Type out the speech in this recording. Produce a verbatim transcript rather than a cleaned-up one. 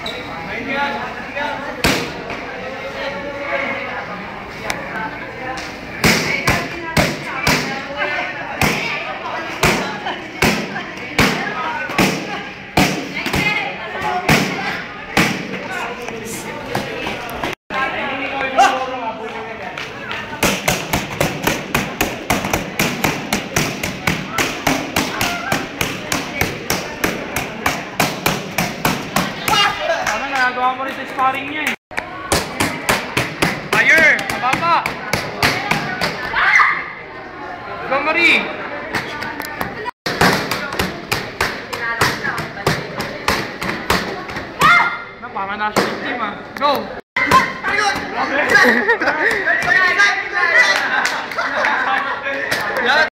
Nagawa mo rin sa sparring niya eh. Fire! Mababa! Go, Marie! Na, para national team ah. Go!